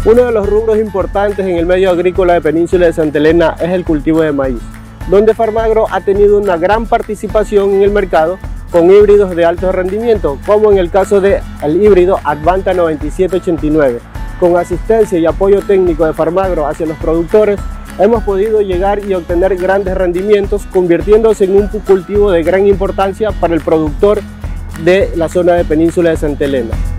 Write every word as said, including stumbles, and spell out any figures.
Uno de los rubros importantes en el medio agrícola de Península de Santa Elena es el cultivo de maíz, donde Farmagro ha tenido una gran participación en el mercado con híbridos de alto rendimiento, como en el caso del híbrido Advanta noventa y siete ochenta y nueve. Con asistencia y apoyo técnico de Farmagro hacia los productores, hemos podido llegar y obtener grandes rendimientos, convirtiéndose en un cultivo de gran importancia para el productor de la zona de Península de Santa Elena.